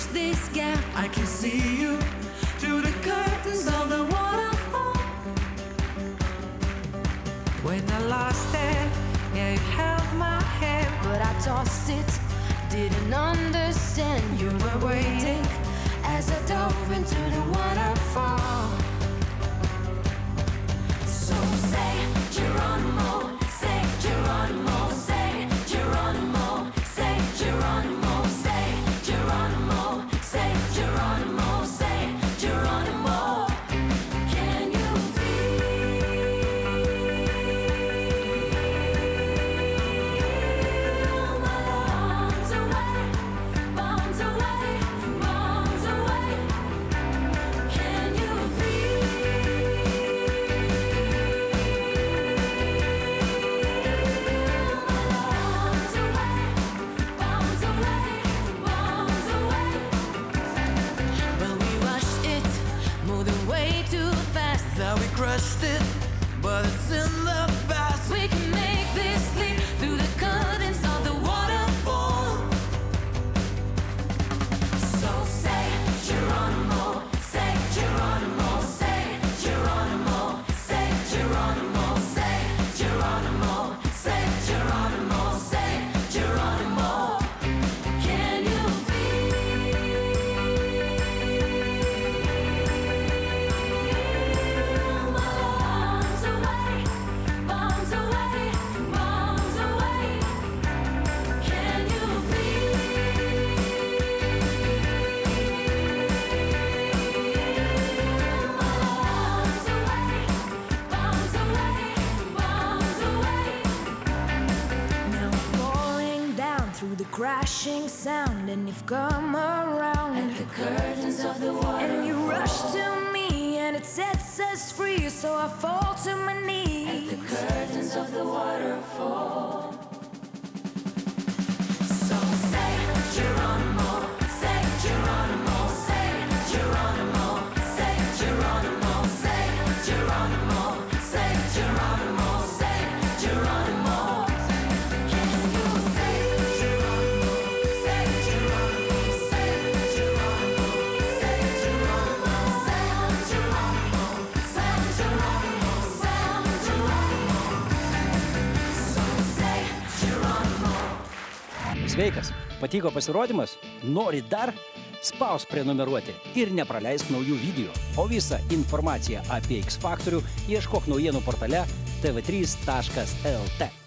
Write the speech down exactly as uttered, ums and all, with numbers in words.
this gap. I can see you through the curtains of the waterfall. When I lost it, yeah, you held my hand, but I tossed it, didn't understand. You were waiting as I dove into the waterfall. So say Geronimo, say Geronimo, say Geronimo, say Geronimo, say Geronimo, say Geronimo, say Geronimo. Can you feel my bombs away, bombs away, bombs away? Can you feel bombs away, bombs away, bombs away? Well, we rushed it, moving way too fast. Thought we crushed it, but it's in the past. We can make this leap through the curtains of the waterfall. So say Geronimo, say Geronimo, say Geronimo, say Geronimo, say Geronimo, say Geronimo, say Geronimo. Can you feel my bombs away, bombs away, bombs away? Can you feel my bombs away, bombs away, bombs away? Now I'm falling down through the crashing sound, and you've come around, At the curtains of the water, and you rush to me, and it sets us free. So I fall to my the knees. curtains of the waterfall. So say Geronimo, say Geronimo, say Geronimo, say Geronimo, say Geronimo, say Geronimo, say Geronimo. Can you say Geronimo, say Geronimo, say Geronimo, say Geronimo, say Geronimo, say Geronimo, say Geronimo? So say Geronimo. Sveikas, patiko pasirodymas? Nori dar? Spausk prenumeruoti ir nepraleisk naujų video. O visą informaciją apie X Faktorių ieškok naujienų portale t v trys taškas l t.